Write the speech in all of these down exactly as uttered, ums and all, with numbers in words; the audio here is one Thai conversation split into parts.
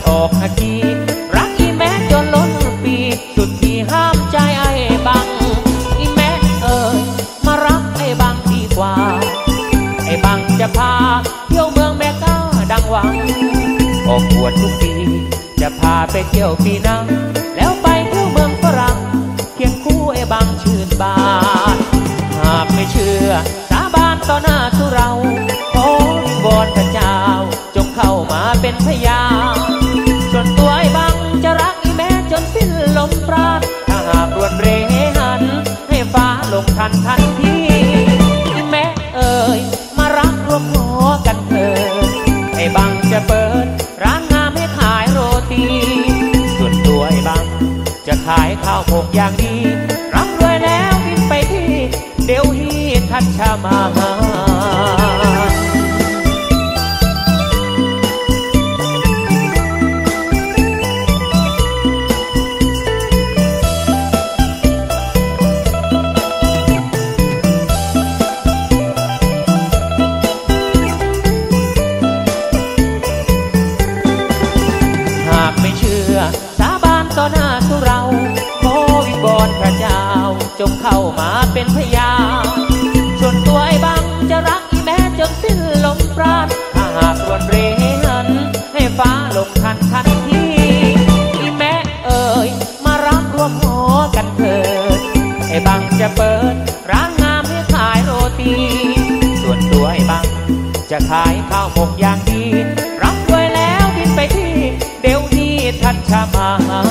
ออกหากีรักอีแม่จนล้นปีสุดที่ห้ามใจไอ้บังอีแม่เอ่ยมารักไอ้บังดีกว่าไอ้บังจะพาเที่ยวเมืองแม่กาดังหวังออกบวชทุกปีจะพาไปเที่ยวปีหน้าแล้วไปเที่ยวเมืองฝรั่งเคียงคู่ไอ้บังชื่นบานหากไม่เชื่อสาบานต่อหน้าทุเราขอวอนพระเจ้าจงเข้ามาเป็นพยานส่วนตัวไอ้บังจะรักอีแม่จนสิ้นลมปราณถ้าหากรวนเรหันให้ฟ้าลงทันทันทีอีแม่เอ่ยมารักร่วมหัวกันเถิดไอ้บังจะเปิดร้านงามให้ขายโรตีส่วนตัวไอ้บังจะขายข้าวโพดอย่างดีรับรวยแล้วบินไปที่เดลฮีทัชมาฮาสาบานต่อหน้าทุเราขอวิงวอนพระเจ้าจงเข้ามาเป็นพยานส่วนตัวไอ้บังจะรักอีแม่จนสิ้นลมปราณถ้าหากรวนเรหันให้ฟ้าลงทันทันทีอีแม่เอ่ยมารักร่วมหอกันเถิดไอ้บังจะเปิดร้านงามให้ขายโรตีส่วนตัวไอ้บังจะขายข้าวหมกอย่างดีรับรวยแล้วบินไปที่เดลฮีทัชมาฮาน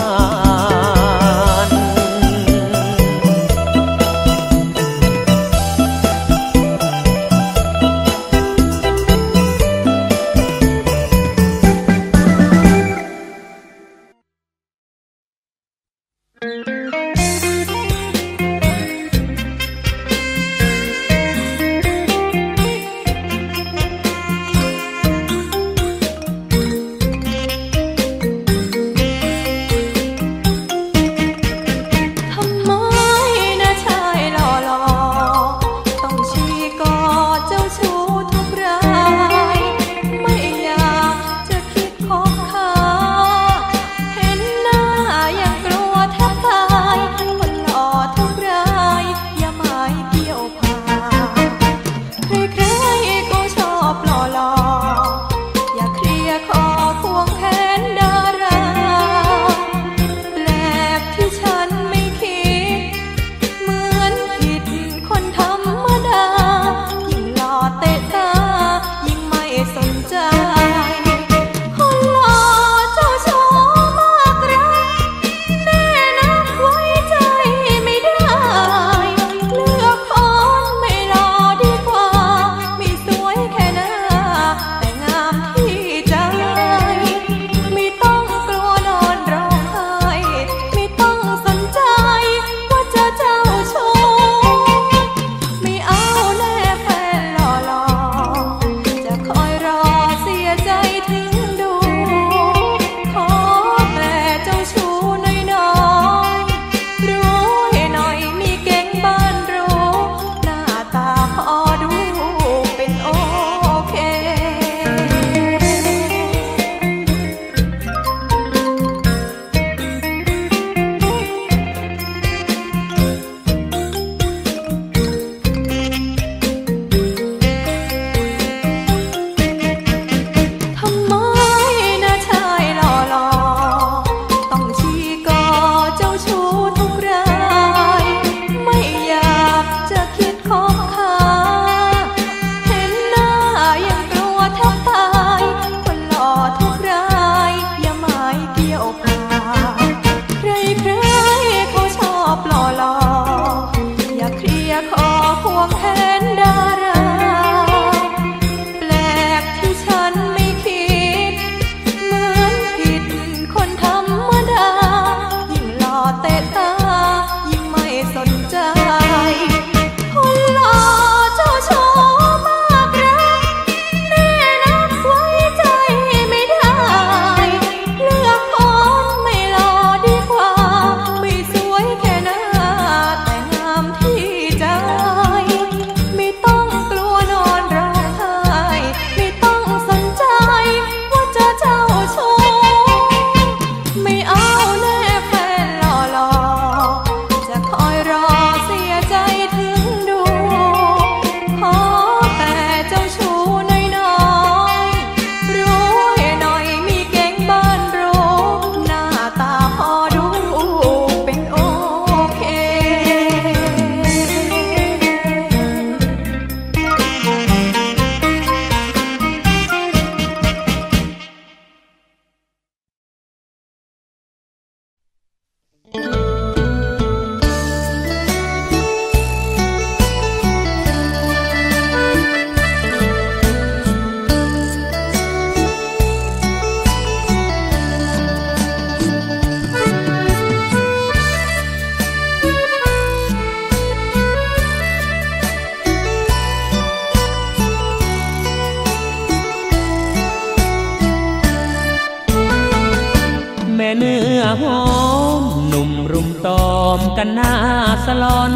หอมหนุ่มรุมตอมกันหน้าสลอน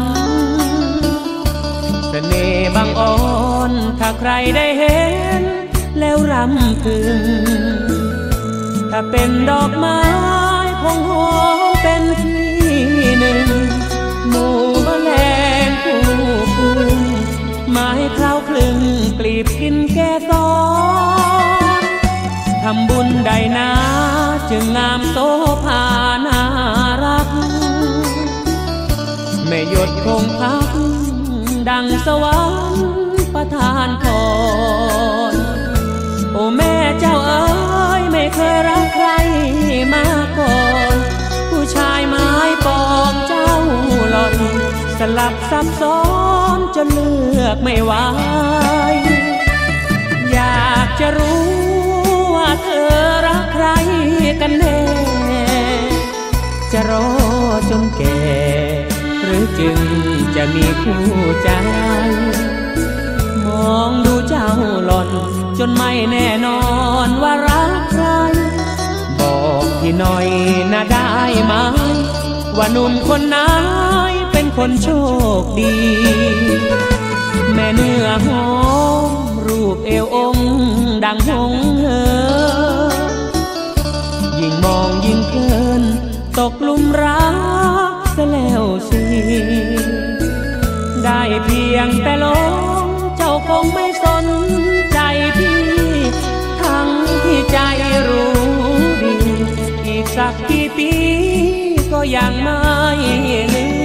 เสน่ห์บางอ่อนถ้าใครได้เห็นแล้วรำพึงถ้าเป็นดอกไม้คงหอมเป็นที่หนึ่งหมู่แมลงผู้คุมไม้คล้าวคลึงกลีบกินแก่ซ้อนทำบุญใดนาจึงงามโสภาน่ารักไม่หยดคงพักดังสวรรค์ประทานพรโอ้แม่เจ้าเอ๋ยไม่เคยรักใครมาก่อนผู้ชายไม้ปองเจ้าหล่อนสลับซับซ้อนจนเลือกไม่ไหวอยากจะรู้ว่าเธอรักใครกันแน่จะรอจนแก่หรือจึงจะมีคู่ใจมองดูเจ้าหล่อนจนไม่แน่นอนว่ารักใครบอกพี่หน่อยนะได้ไหมว่าหนุ่มคนไหนเป็นคนโชคดีแม่เนื้อหอมรูปเอวองค์ดังหงส์เหอยิ่งมองยิ่งเพลินตกหลุมรักซะแล้วสิได้เพียงแต่หลงเจ้าคงไม่สนใจพี่ทั้งที่ใจรู้ดีอีกสักกี่ปีก็ยังไม่ลืม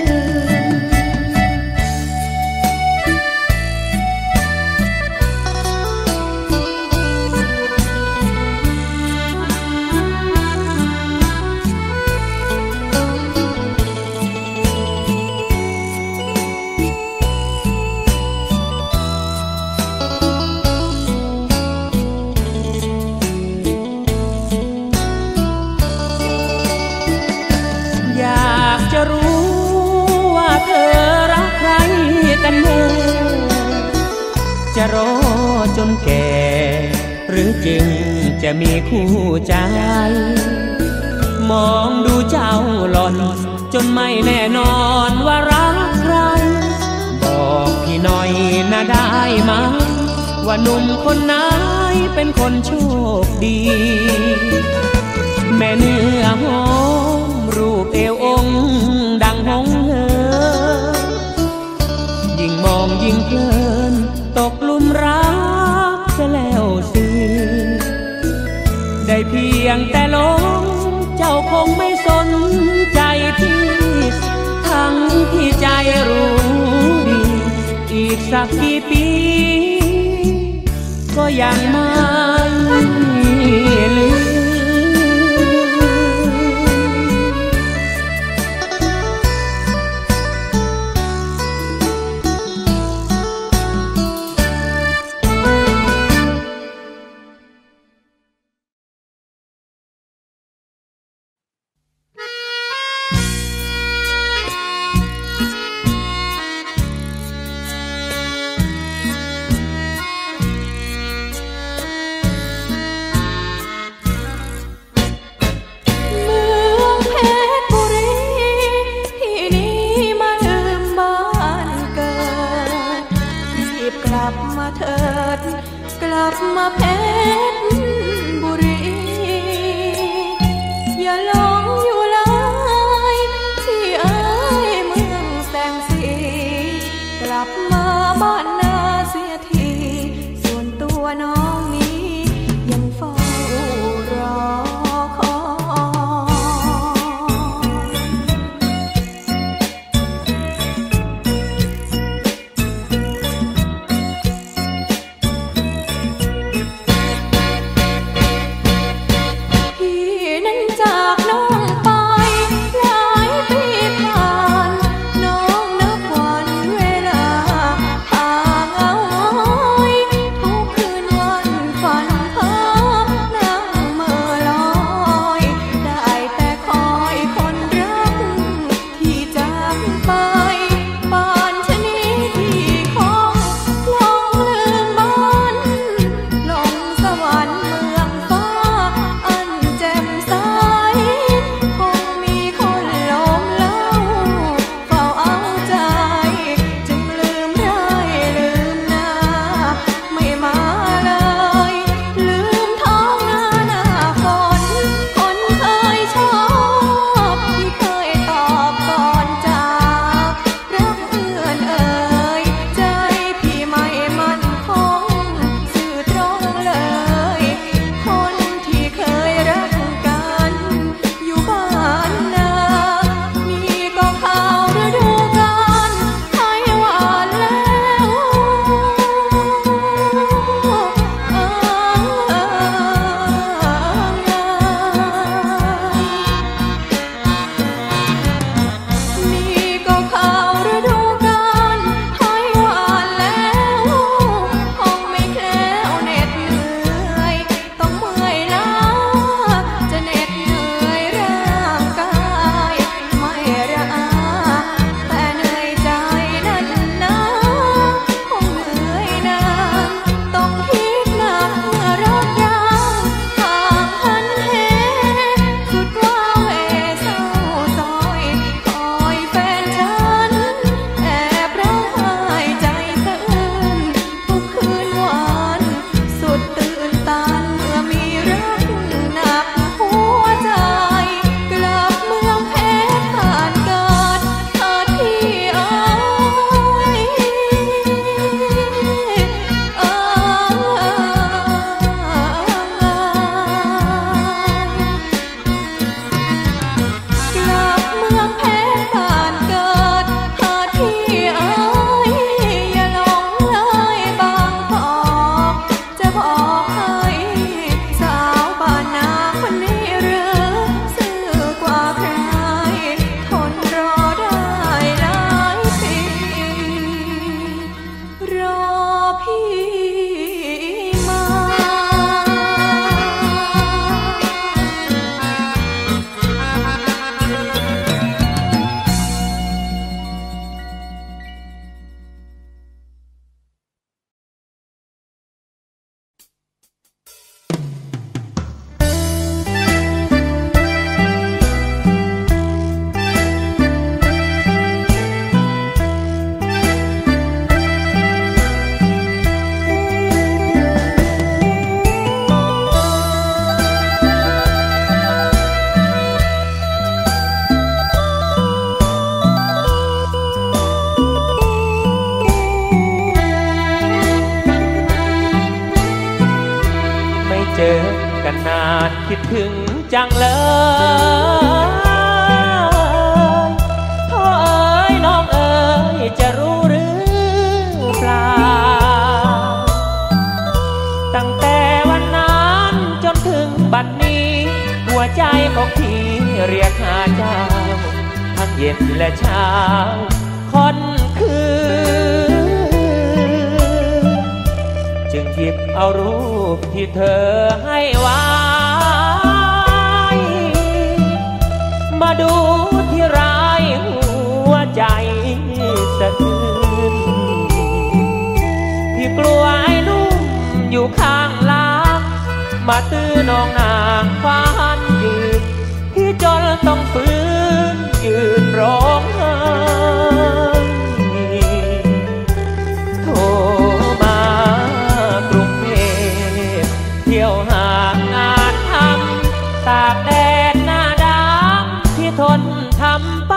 จะรู้ว่าเธอรักใครกันแน่จะรอจนแก่หรือจึงจะมีคู่ใจมองดูเจ้าหล่อนจนไม่แน่นอนว่ารักใครบอกพี่หน่อยนะได้ไหมว่าหนุ่มคนไหนเป็นคนโชคดีแม่เนื้อหอมรูปเอวองค์ดังหงส์เหอยิ่งมองยิ่งเพลินตกหลุมรักซะแล้วสิได้เพียงแต่หลงเจ้าคงไม่สนใจพี่ทั้งที่ใจรู้ดีอีกสักกี่ปีก็ยังไม่ลืมทุกคืนวันเจอกันนานคิดถึงจังเลยพ่อเอ๋ยน้องเอ๋ยจะรู้หรือเปล่าตั้งแต่วันนั้นจนถึงบัดนี้หัวใจของพี่เรียกหาเจ้าทั้งเย็นและเช้าค่อนคืนจึงหยิบเอารูปที่เธอให้ไว้มาดูที่รายหัวใจสะอื้นพี่กลัวไอ้นุ่มอยู่ข้างล่างมาตื้อน้องนางฟ้านยืนพี่จนต้องฝืนยืนร้องไห้โทรมากรุงเทพเที่ยวหางานทำตากแดดหน้าดำที่ทนทำไป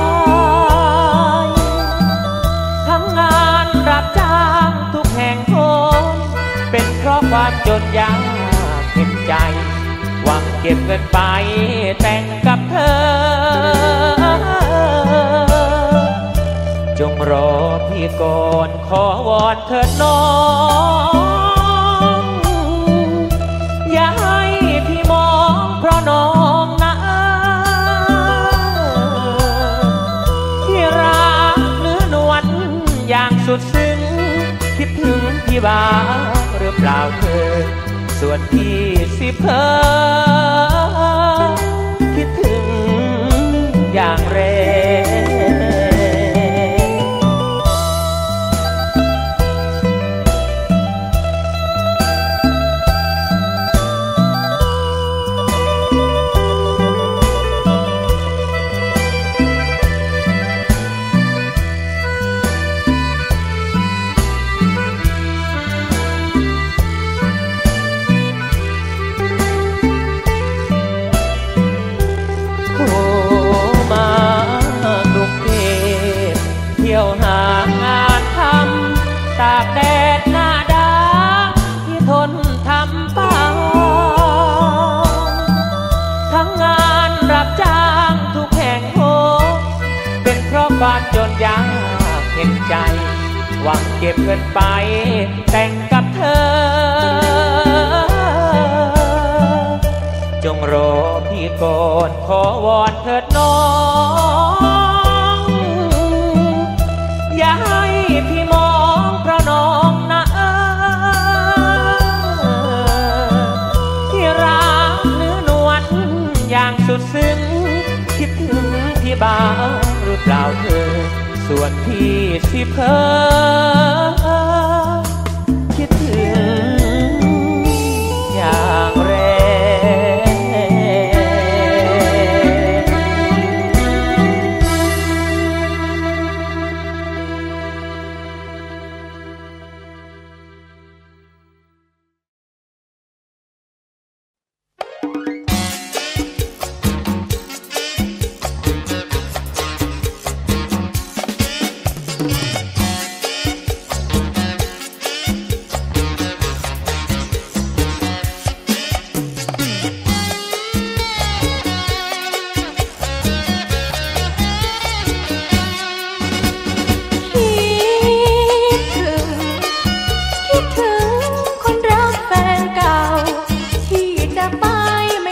ทั้งงานรับจ้างทุกแห่งโคนเป็นเพราะความจนยากเห็นใจหวังเก็บเงินไปแต่งกับเธอจงรอพี่ก่อนขอวอนเถิดน้องอย่าให้พี่มองเพราะน้องนะที่รักเนื้อนวลอย่างสุดซึ้งคิดถึงพี่บ้างหรือเปล่าเธอส่วนพี่สิเพอคิดถึงอย่างแรงตากแดดหน้าดำที่ทนทำไปทั้งงานรับจ้างทุกแห่งโหเป็นเพราะความจนยากเห็นใจหวังเก็บเงินไปแต่งกับเธอจงรอพี่ก่อนขอวอนเถิดน้องอย่าให้พี่มองเพราะน้องนะที่รักเนื้อนวลอย่างสุดซึ้งคิดถึงพี่บ้างหรือเปล่าเธอส่วนพี่สิเพอคิดถึงอย่างแรงคิดถึงคนรักแฟนเก่าที่จะไปไม่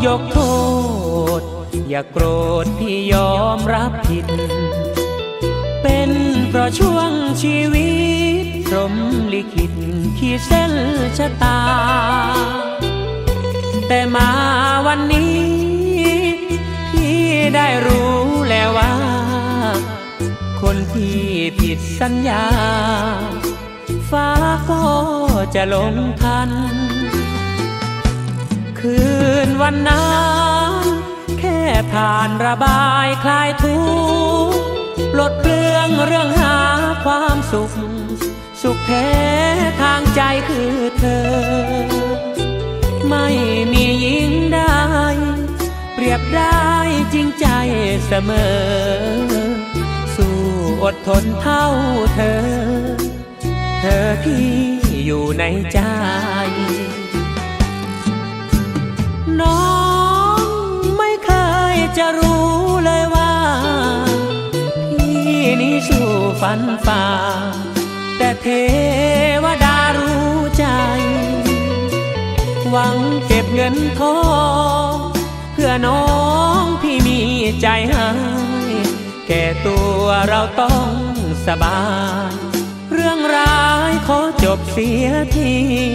ยกโทษอย่าโกรธพี่ยอมรับผิดเป็นเพราะช่วงชีวิตพรหมลิขิตขีดเส้นชะตาแต่มาวันนี้พี่ได้รู้แล้วว่าคนที่ผิดสัญญาฟ้าก็จะลงทันคืนวันนั้นแค่ผ่านระบายคลายทุกข์ปลดเปลื้องเรื่องหาความสุขสุขแท้ทางใจคือเธอไม่มียิ่งได้เปรียบได้จริงใจเสมอสู้อดทนเท่าเธอเธอที่อยู่ในใจน้องไม่เคยจะรู้เลยว่าพี่นี้สู้ฝันฝ่าแต่เทวดารู้ใจหวังเก็บเงินทองเพื่อน้องพี่มีใจให้แก่ตัวเราต้องสบายเรื่องร้ายขอจบเสียที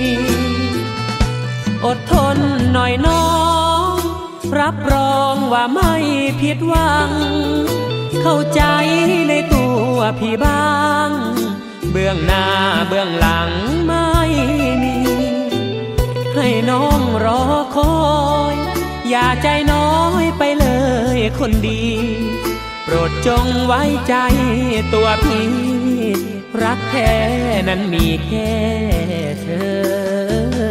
อดทนหน่อยน้องรับรองว่าไม่ผิดหวังเข้าใจในตัวพี่บ้างเบื้องหน้าเบื้องหลังไม่มีให้น้องรอคอยอย่าใจน้อยไปเลยคนดีโปรดจงไว้ใจตัวพี่รักแท้นั้นมีแค่เธอ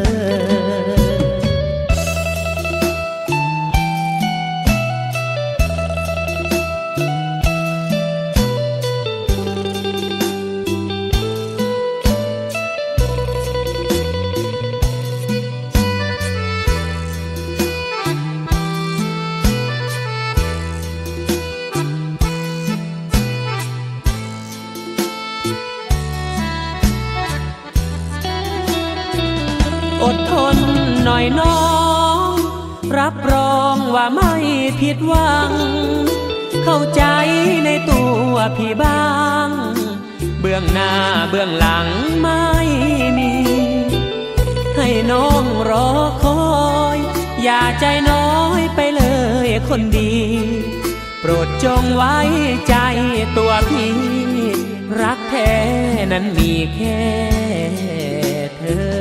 อดทนหน่อยน้องรับรองว่าไม่ผิดหวังเข้าใจในตัวพี่บ้างเบื้องหน้าเบื้องหลังไม่มีให้น้องรอคอยอย่าใจน้อยไปเลยคนดีโปรดจงไว้ใจตัวพี่รักแท้นั้นมีแค่เธอ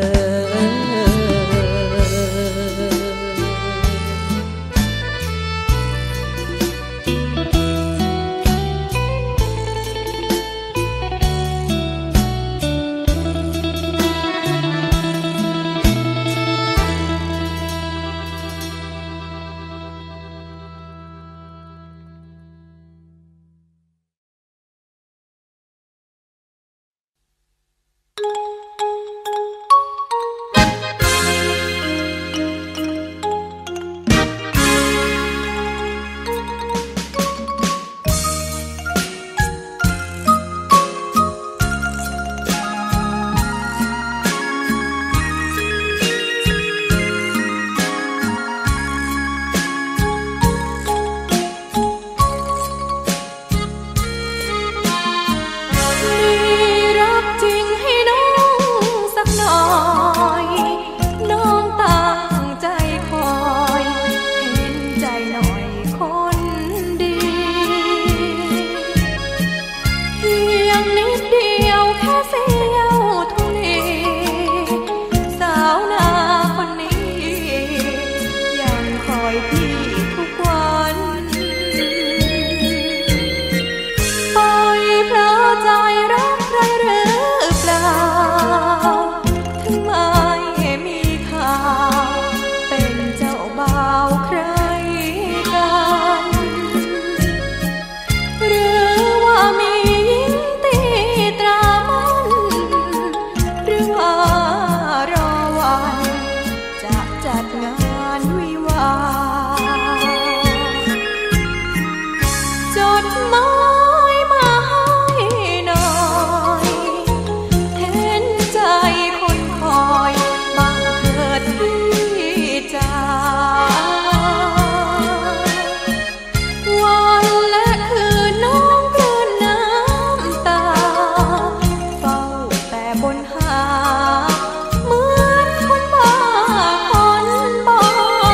บนหาเหมือนคนบ้าคนบอ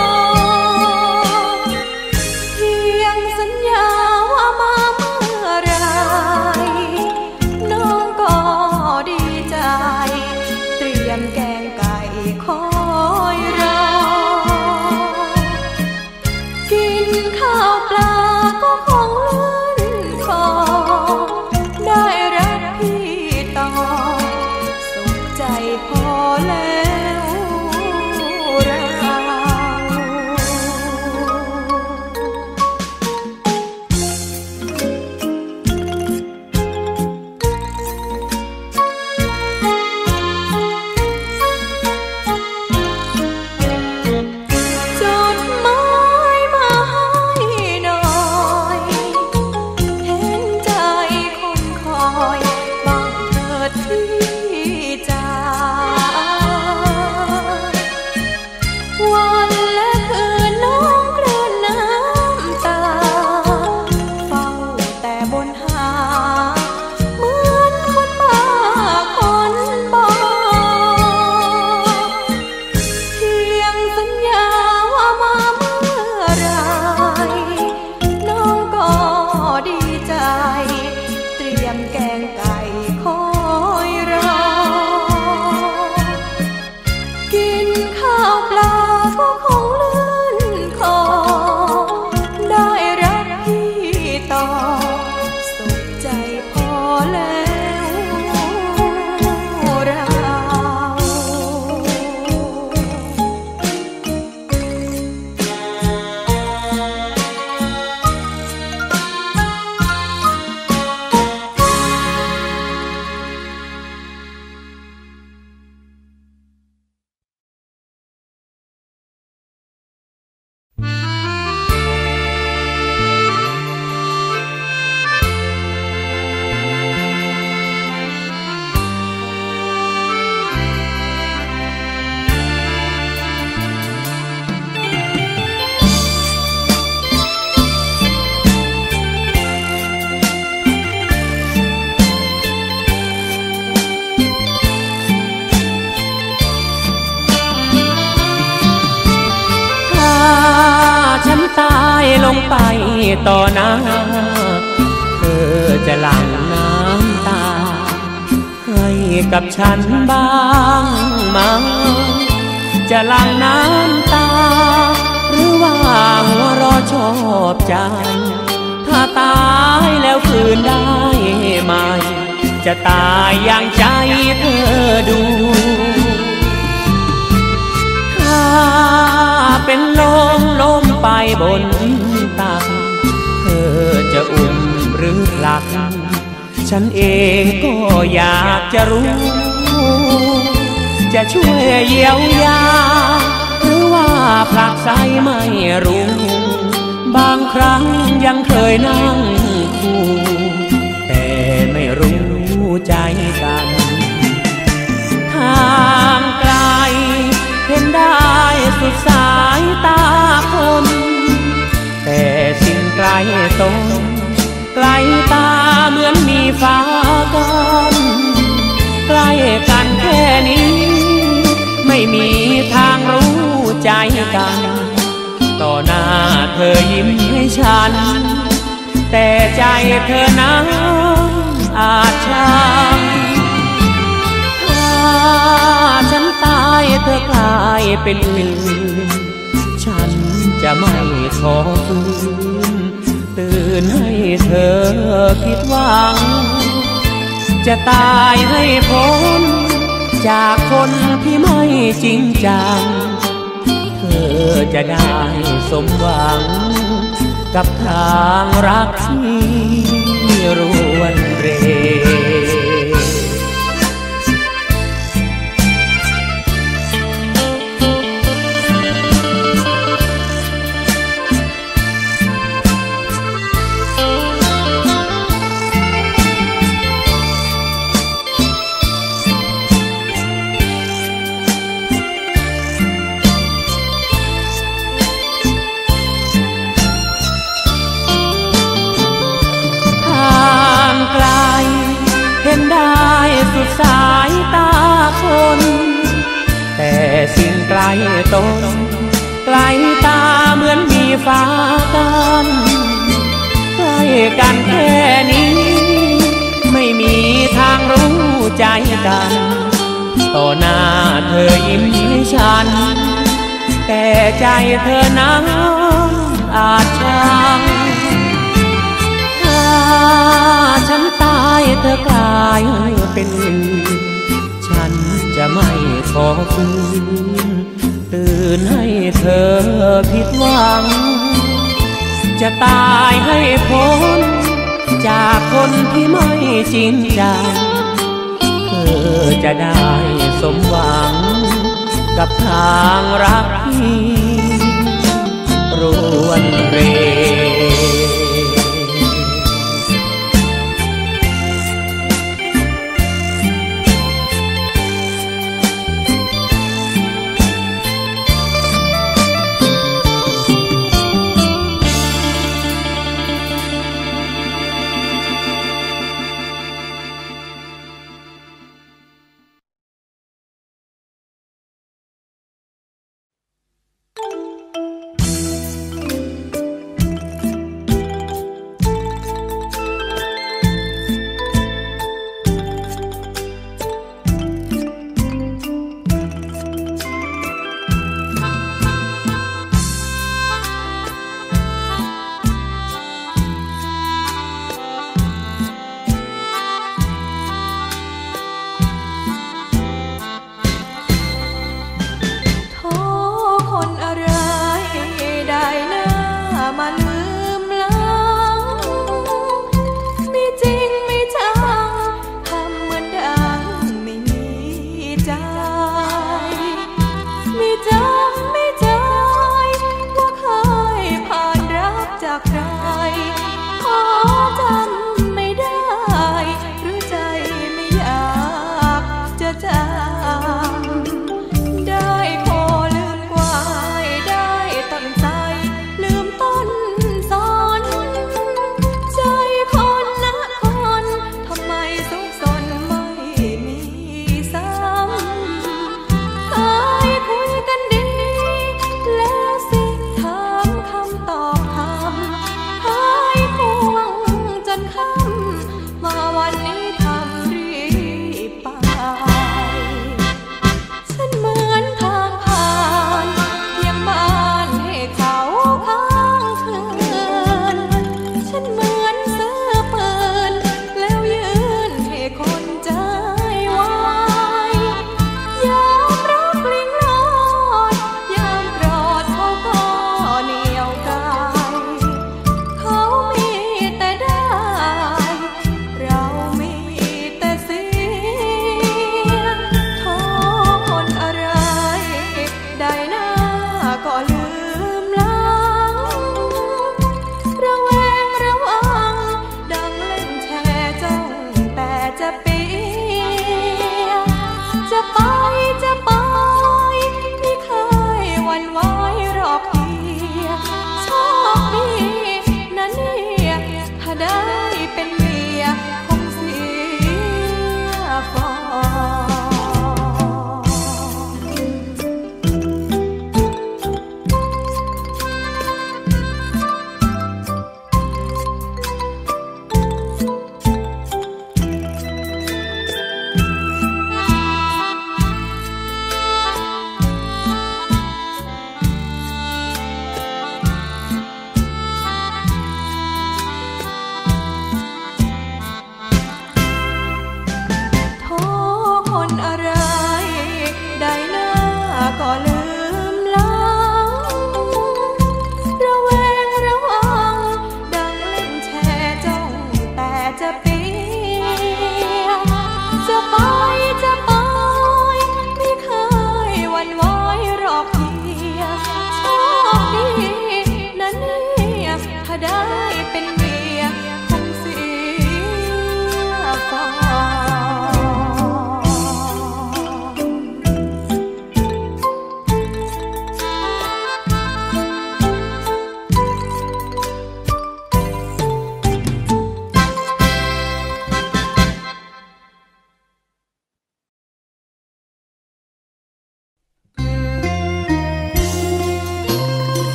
เพียงสัญญาว่ามาเมื่อไรน้องก็ดีใจเตรียมแกงไก่คอยรอกินข้าวปลาก็คงลื่นคอได้รักพี่ต่อสุขใจพอแล้วเราจดหมายมาให้หน่อยเห็นใจคนคอยบังเกิดที่จ๋าวันและคืนน้องกลืนน้ำตาเฝ้าแต่บนหาเหมือนคนบ้าคนบอเพียงสัญญาว่ามาเมื่อไรน้องก็ดีใจเตรียมแกงไก่คอยรอกินข้าวปลาก็คงลื่นคอได้รักพี่ต่อสุขใจพอแล้วเราตายลงไปต่อหน้าเธอจะหลั่งน้ำตาให้กับฉันบ้างมั้งจะหลั่งน้ำตาหรือว่าหัวเราะชอบใจถ้าตายแล้วคืนได้ไหมจะตายอย่างใจเธอดูถ้าเป็นลมล้มไปบนตักเธอจะอุ่นหรือหลักฉันเองก็อยากจะรู้จะช่วยเยียวยาหรือว่าผลักไสไม่รู้บางครั้งยังเคยนั่งคู่แต่ไม่รู้ใจกันทางไกลเห็นได้สุดสายตาคนแต่สิ่งไกลตนไกลตาเหมือนมีฟ้ากันใกล้กันแค่นี้ไม่มีทางรู้ใจกันต่อหน้าเธอยิ้มให้ฉันแต่ใจเธอนั้นอาจช้ำถ้าฉันตายเธอกลายเป็นอื่นฉันจะไม่ขอฟื้นตื่นให้เธอคิดหวังจะตายให้พ้นจากคนที่ไม่จริงจังเธอจะได้สมหวังกับทางรักที่รวนเรตนไกลตาเหมือนมีฟ้ากันใกล้กันแค่นี้ไม่มีทางรู้ใจกันต่อหน้าเธอยิ้มให้ฉันแต่ใจเธอนั้นอาจชังถ้าฉันตายเธอกลายเป็นอื่นฉันจะไม่ขอฟื้นตื่นให้เธอผิดหวังจะตายให้พ้นจากคนที่ไม่จริงจังเธอจะได้สมหวังกับทางรักที่รวนเร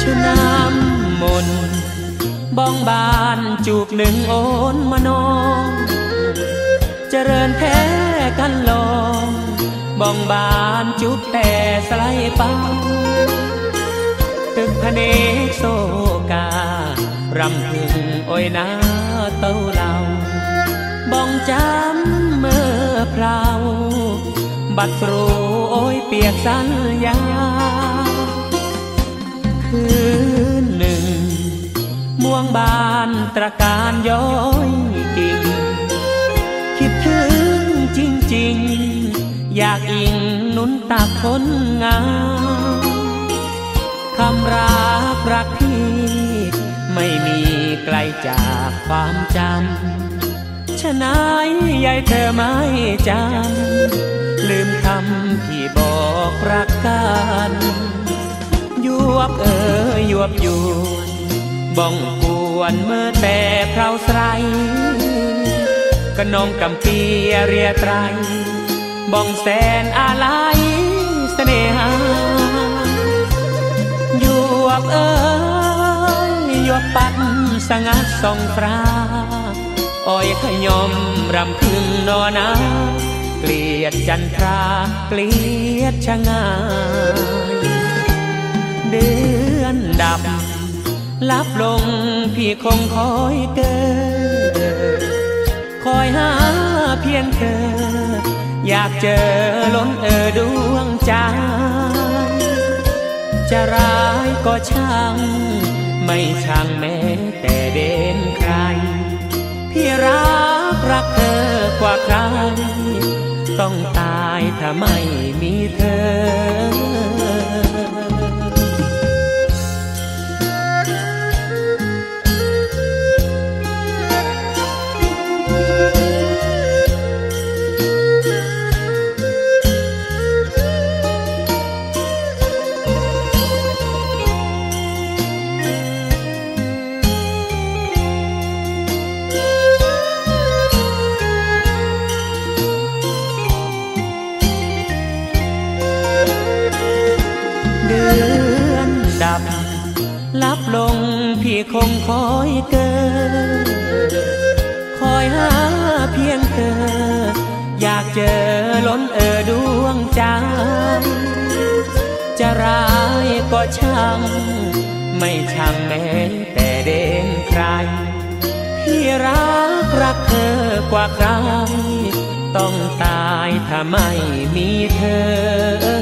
ชื่อน้ำมนบ้องบานจูบหนึ่งโอนมานองเจริญแท้กันลองบ้องบานจูบแต่สไลปังตึกพเนกโซการำพึงโอยนาเต้าเหล่าบ้องจำเมื่อพราวบัดครูโอยเปียกสัญญาคืนหนึ่งม่วงบานตระการย้อยกิ่งคิดถึงจริงๆอยากอิงนุนตักคนงามคำรักรักพี่ไม่มีไกลจากความจำฉะนั้นยายเธอไม่จำลืมคำที่บอกรักกันยวบเอ่ยยวบยวนบ้องกวนเมื่อแต่เพราไสรกระนองกำปีเรียไตรบ้องแสนอาลัยเสน่หายวบเอ่ยยวบปัดสงัดส่องปราอ้อยขยมรำพึงนอนาเกลียดจันทราเกลียดชะงายเดือนดับลับลงพี่คงคอยเกิดคอยหาเพียงเธออยากเจอล้นเอ่อดวงใจจะร้ายก็ช่างไม่ช่างแม้แต่เด่นใครพี่รักรักเธอกว่าใครต้องตายถ้าไม่มีเธอดับลับลงพี่คงคอยเกิดคอยหาเพียงเธออยากเจอล้นเอ่อดวงใจจะร้ายก็ช่างไม่ช่างแม้แต่เด่นใครพี่รักรักเธอกว่าใครต้องตายถ้าไม่มีเธอ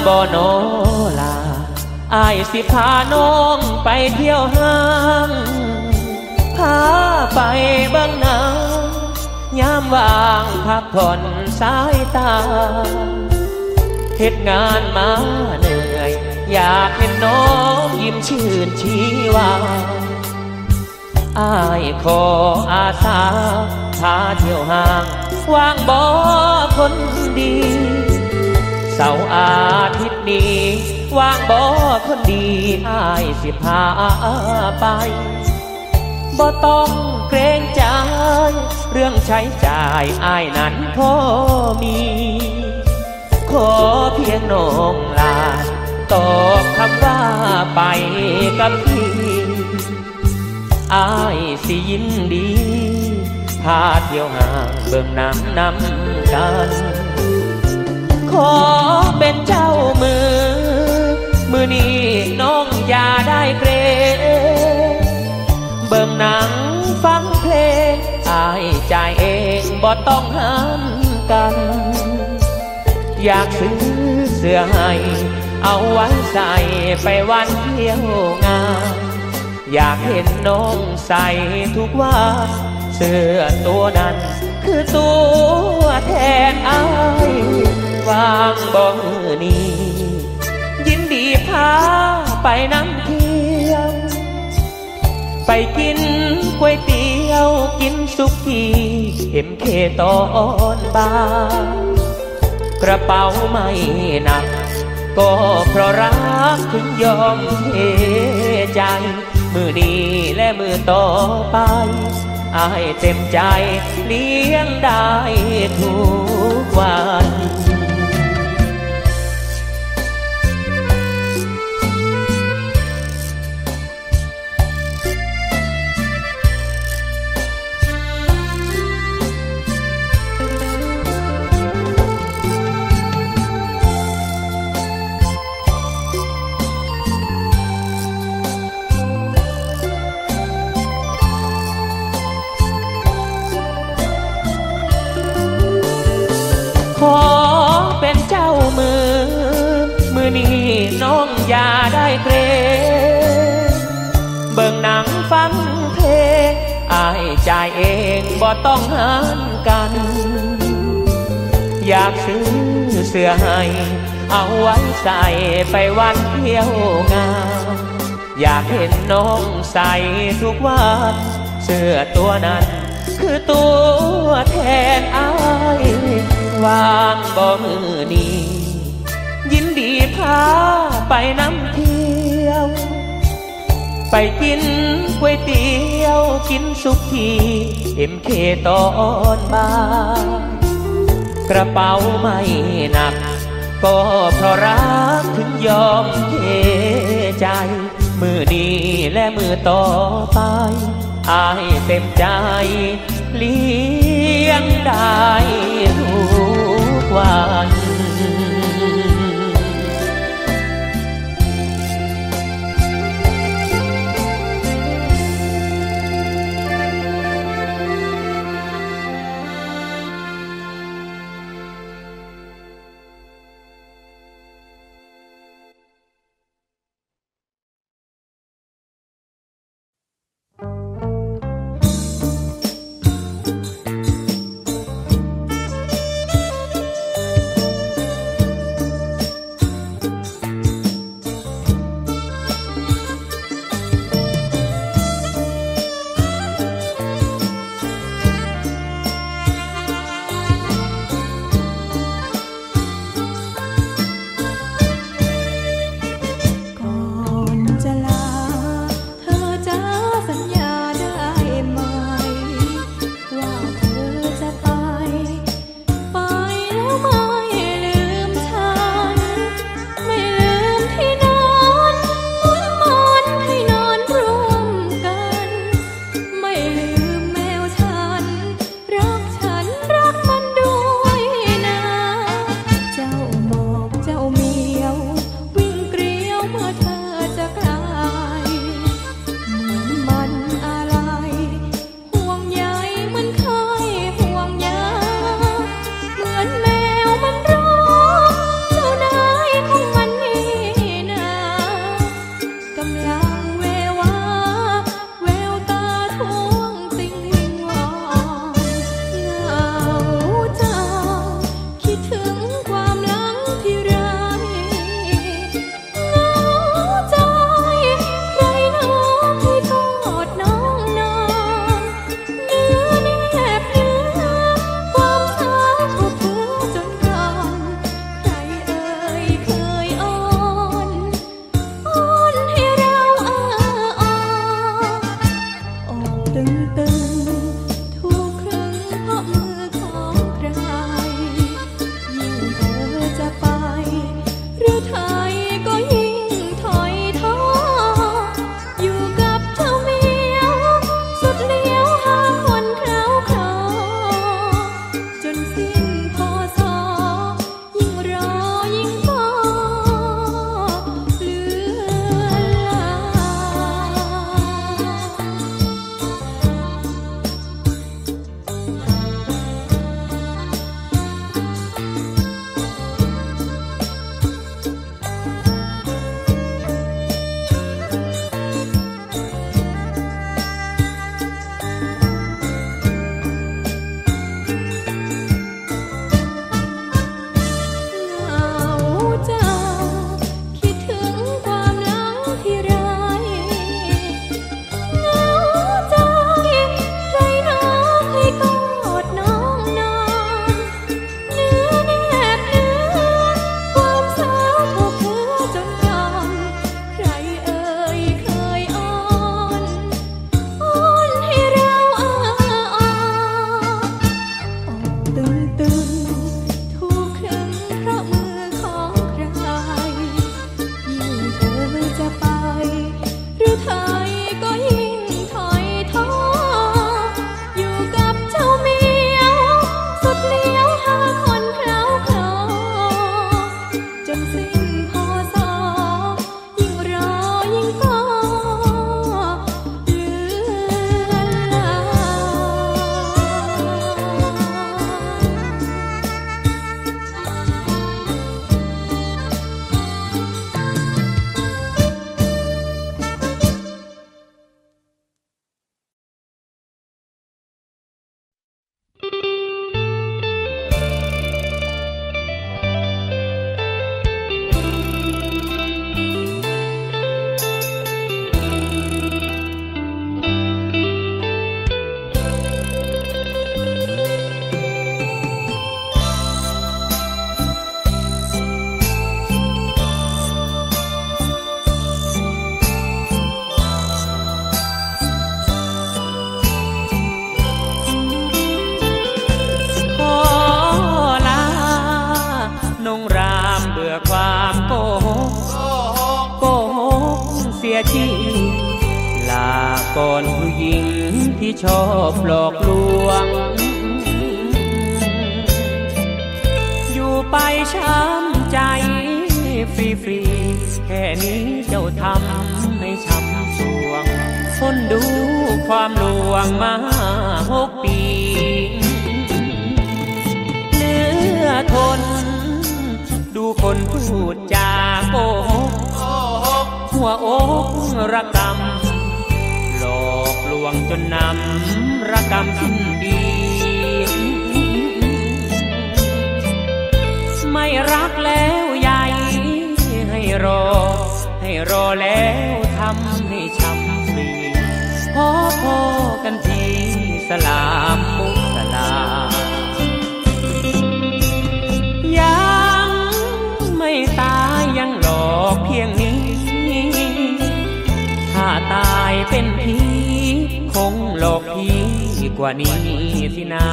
บ่โนลาอายสิพาน้องไปเที่ยวห้างพาไปเบิ่งหนังยามว่างพักผ่อนสายตาเฮ็ดงานมาเหนื่อยอยากเห็นน้องยิ้มชื่นชีวาอายขออาสาพาเที่ยวห้างว่างบ่คนดีเสาร์อาทิตย์นี้ว่างบ่คนดีอายสิพาไปบ่ต้องเกรงใจเรื่องใช้จ่ายอายนั้นพอมีขอเพียงน้องลาตอบคำว่าไปกับพี่อายสิยินดีพาเที่ยวห้างเบิ่งหนังนำกันขอเป็นเจ้ามือมือนี้น้องอย่าได้เกรงเบิ่งหนังฟังเพลงอายจ่ายเองบ่ต้องห้ามกันอยากซื้อเสื้อให้เอาไว้ใส่ไปวันเที่ยวงานอยากเห็นน้องใส่ทุกวันเสื้อตัวนั้นคือตัวแทนอาย วางบ่มือนี้ยินดีพาไปน้ำเที่ยวไปกินก๋วยเตี๋ยวกินสุกี้เอ็มเคตอนบ่ายกระเป๋าไม่หนักก็เพราะรักถึงยอมเทใจมือนี้และมือต่อไปอายเต็มใจเลี้ยงได้ทุกวันขอเป็นเจ้ามือมือนี้น้องอย่าได้เกรงเบิ่งหนังฟังเพลงอายจ่ายเองบ่ต้องหารกันอยากซื้อเสื้อให้เอาไว้ใส่ไปวันเที่ยวงานอยากเห็นน้องใส่ทุกวันเสื้อตัวนั้นคือตัวแทนอาย วางบ่มือนี้ยินดีพาไปน้ำเที่ยวไปกินก๋วยเตี๋ยวกินสุกี้เอ็มเคตอนบ่ายกระเป๋าไม่หนักก็เพราะรักถึงยอมเทใจมือนี้และมือต่อไปอายเต็มใจเลี้ยงได้ทุกวันก่อนผู้หญิงที่ชอบหลอกลวงอยู่ไปช้ำใจฟรีๆแค่นี้เจ้าทำให้ช้ำสวงทนดูความลวงมาหกปีเหลือทนดูคนพูดจาโกหกหัวอกระกำหลอกลวงจนนำระกำสิ้นดีไม่รักแล้วใหญ่ให้รอให้รอแล้วทำให้ช้ำฟรีพอพอกันทีสลามมุสลายังไม่ตายยังหลอกเพียงนี้ถ้าตายเป็นผีคงหลอกผีกว่านี้สินะ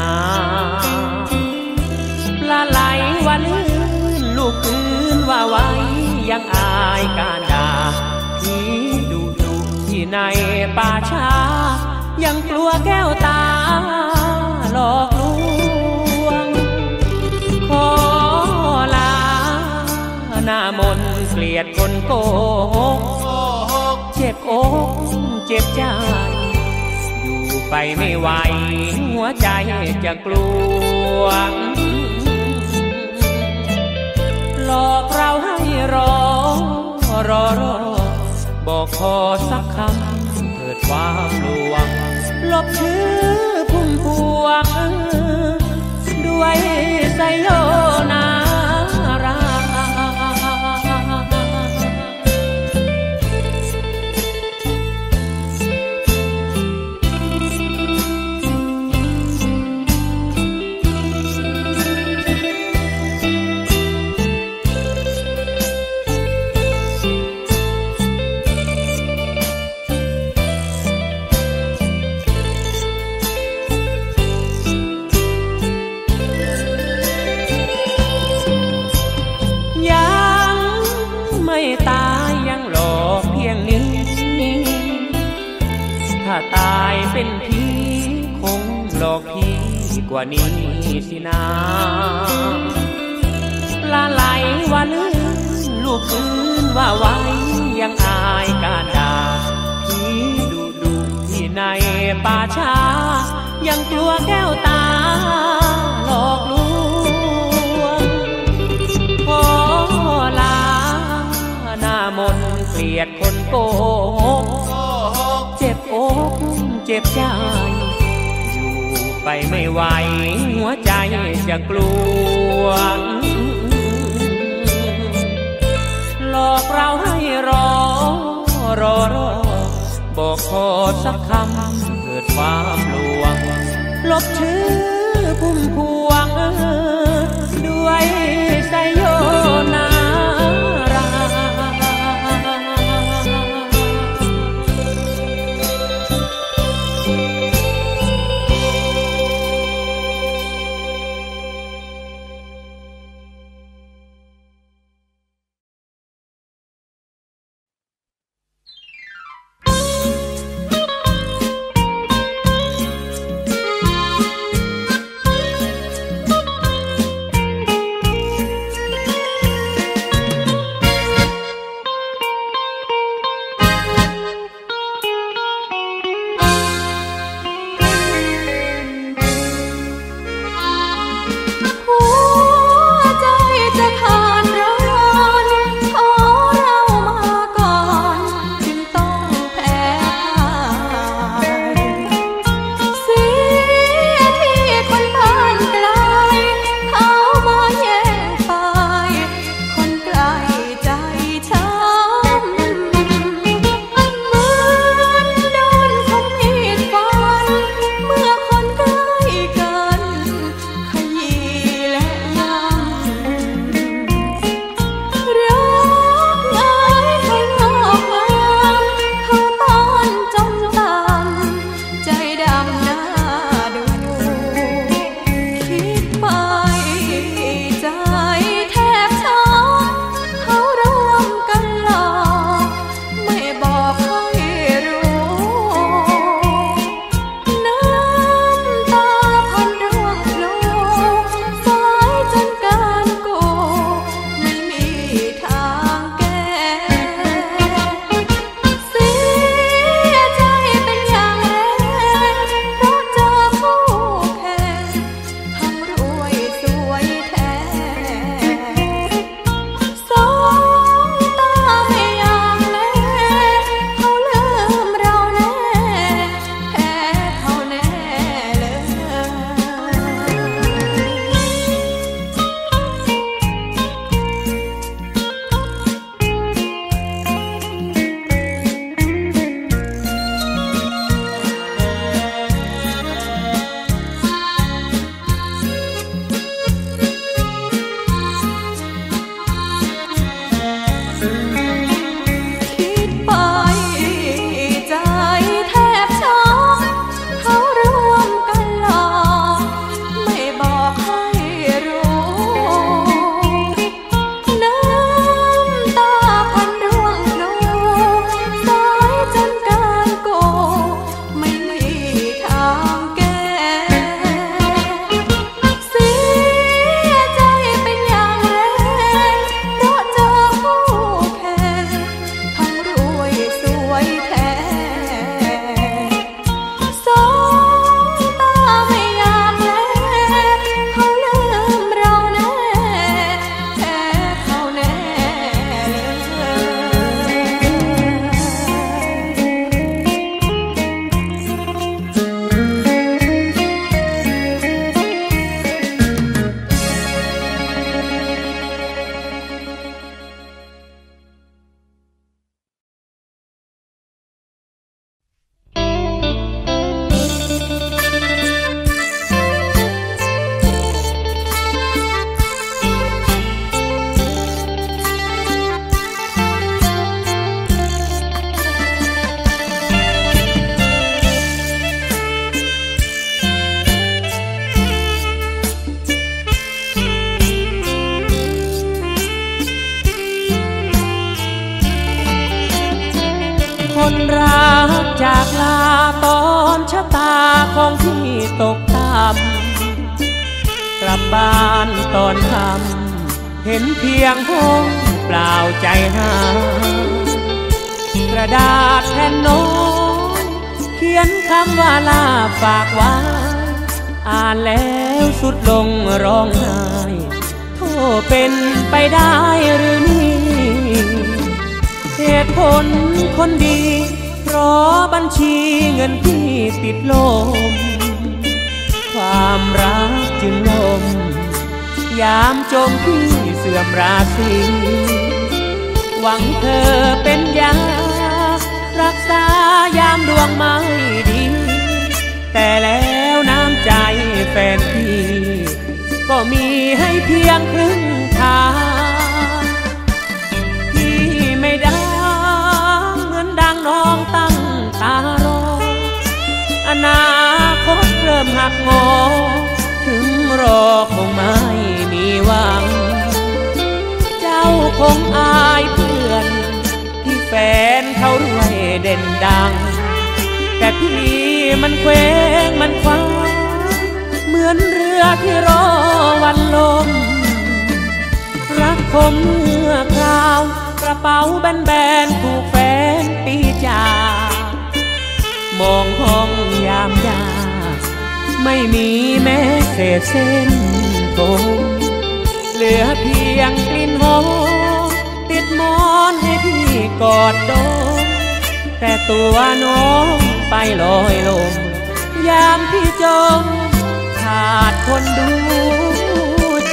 ปลาไหลว่าลื่นลูกปืนว่าไว้ยังอายการด่าผีดูดูที่ในป่าช้ายังกลัวแก้วตาหลอกลวงขอลาหน้ามนเกลียดคนโกหกเจ็บอกเจ็บใจอยู่ไปไม่ไหวหัวใจจะกลัวหลอกเราให้รอรอรอบอกขอสักคำเถิดความลวงลบชื่อพุ่มพวงด้วยไซโยนาราตายเป็นผีคงหลอกผีกว่านี้สินะปลาไหลว่าลื่นลูกปืนว่าไว้ยังอายการด่าผีดูดูที่ในป่าช้ายังกลัวแก้วตาหลอกลวงขอลาหน้ามนเกลียดคนโกหกเจ็บอกเจ็บใจอยู่ไปไม่ไหวหัวใจจะกลัวหลอกเราให้รอรอรอบอกขอสักคำเกิดความลวงลบชื่อพุ่มพวงด้วยไซโยนาราบ้านตอนค่ำเห็นเพียงห้องเปล่าใจหากระดาษแผ่นน้อยเขียนคำว่าลาฝากไว้อ่านแล้วสุดลงร้องไห้โธ่เป็นไปได้หรือนี่เหตุผลคนดีเพราะบัญชีเงินพี่ติดลมความรักจึงล่มยามจมพี่เสื่อมราศีหวังเธอเป็นยารักษายามดวงไม่ดีแต่แล้วน้ำใจแฟนพี่ก็มีให้เพียงครึ่งทางพี่ไม่ดังเหมือนดังน้องตั้งตารออนาคตเริ่มหักงอถึงรอคงไม่มีหวังเจ้าคงอายเพื่อนที่แฟนเขารวยเด่นดังแต่พี่มันเคว้งมันคว้าเหมือนเรือที่รอวันลมรักคมเมื่อคราวกระเป๋าแบนๆถูกแฟนปีจากมองห้องยามยาไม่มีแม้เศษเส้นผมเหลือเพียงกลิ่นหอมติดหมอนให้พี่กอดดมแต่ตัวน้องไปลอยลมยามพี่จมขาดคนดูใจ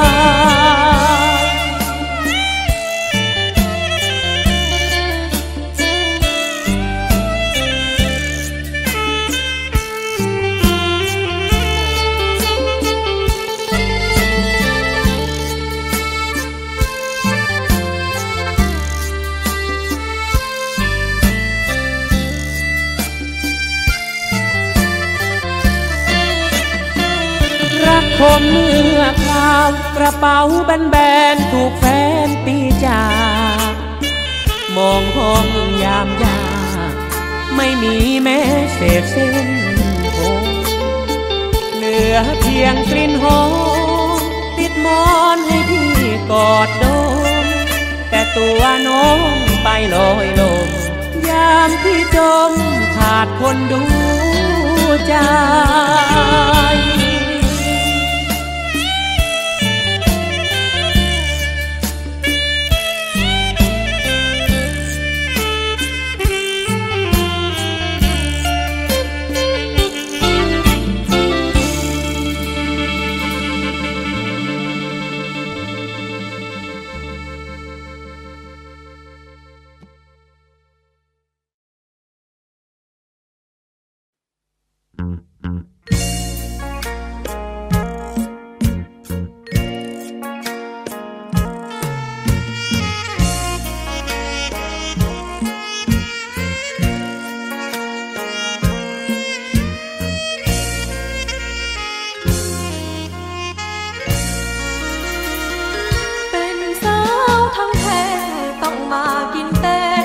คมเมื่อคราวกระเป๋าแบนๆถูกแฟนตีจากมองห้องยามยาไม่มีแม้เศษเส้นผมเหลือเพียงกลิ่นหอมติดหมอนให้พี่กอดดมแต่ตัวน้องไปลอยลมยามพี่จมขาดคนดูใจ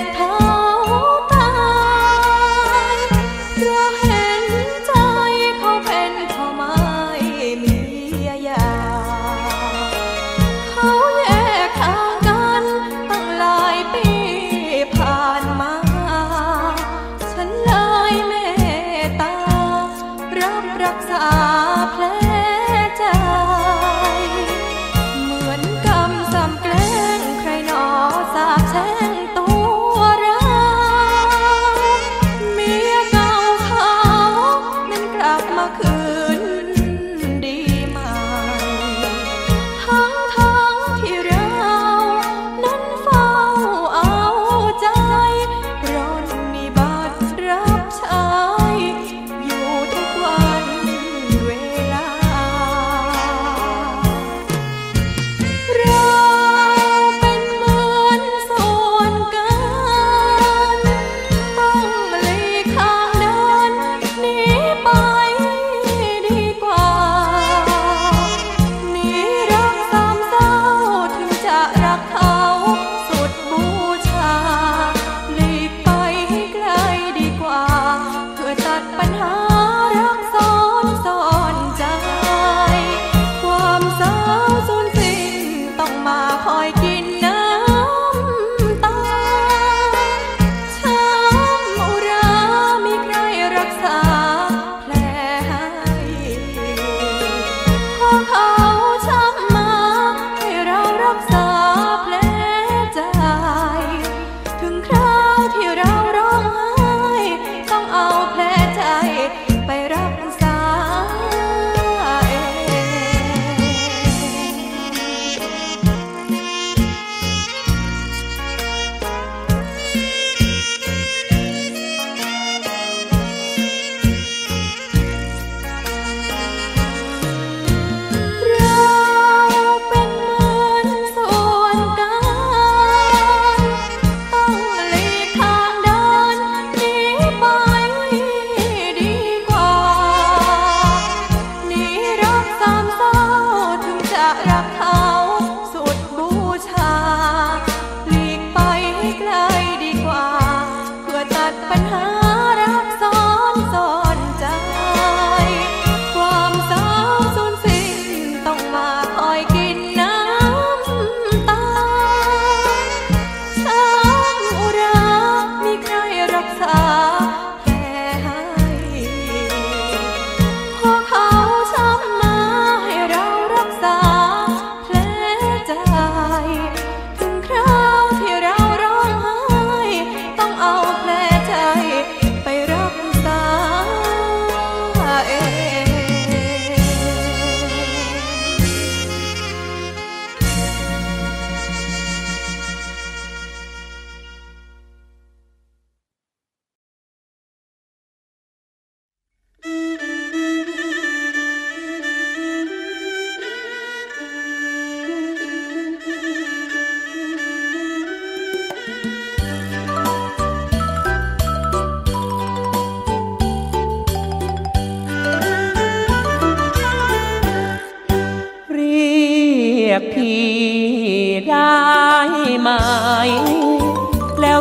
เพราะเห็นใจขอ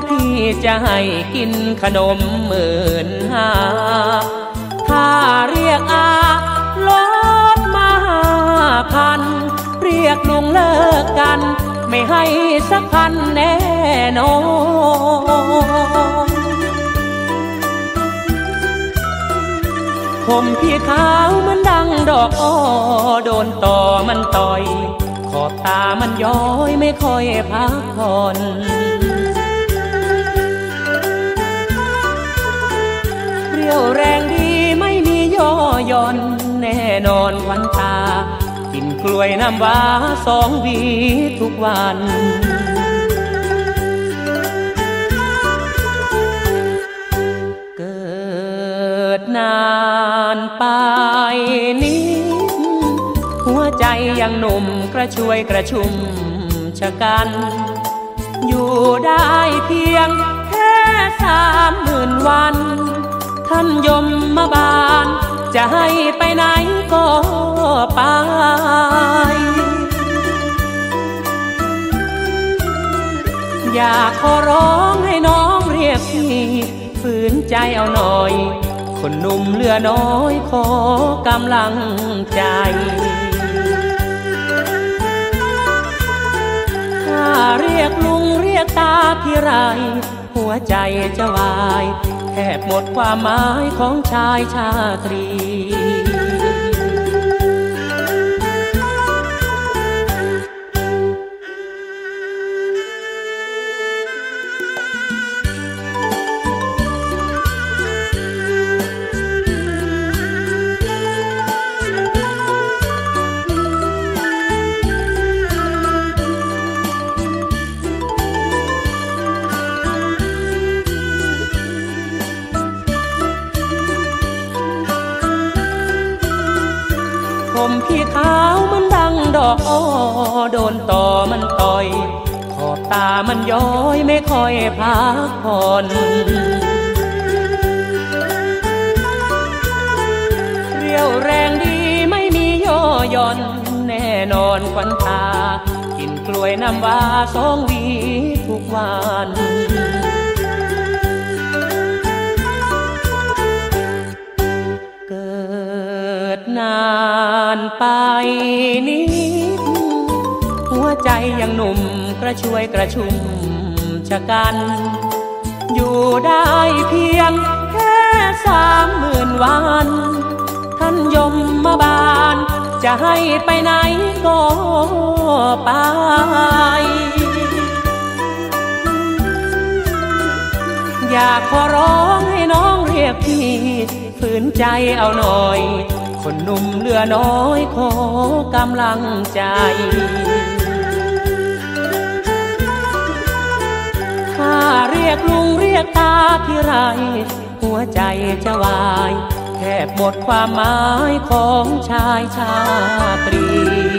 พี่จะให้กินขนมหมื่นห้าถ้าเรียกอาลดมาห้าพันเรียกลุงเลิกกันไม่ให้สักพันแน่นอนผมพี่ขาวมันดังดอกอ้อโดนต่อมันต่อยขอบตามันย้อยไม่ค่อยพักผ่อนเรี่ยวแรงดีไม่มีย่อหย่อนแน่นอนวันตากินกล้วยน้ำว้าสองหวีทุกวันเกิดนานไปนี้หัวใจยังหนุ่มกระชวยกระชุ่มชะกันอยู่ได้เพียงแค่สามหมื่นวันท่านยมมาบานจะให้ไปไหนก็ไปอยากขอร้องให้น้องเรียกพี่ฝืนใจเอาหน่อยคนหนุ่มเหลือน้อยขอกำลังใจถ้าเรียกลุงเรียกตาพี่ไรหัวใจจะวายแทบหมดความหมายของชายชาตรีผมพี่ขาวมันดังดอกอ้อโดนต่อมันต่อยขอบตามันย้อยไม่ค่อยพักผ่อนเรี่ยวแรงดีไม่มีย่อหย่อนแน่นอนขวัญตากินกล้วยน้ำว้าสองหวีทุกวันเกิดนานไปนิดหัวใจยังหนุ่มกระชวยกระชุ่มชะกันอยู่ได้เพียงแค่สามหมื่นวันท่านยมมาบานจะให้ไปไหนก็ไปอยากขอร้องให้น้องเรียกพี่ฝืนใจเอาหน่อยคนหนุ่มเหลือน้อยขอกำลังใจถ้าเรียกลุงเรียกตาพี่ไรหัวใจจะวายแทบหมดความหมายของชายชาตรี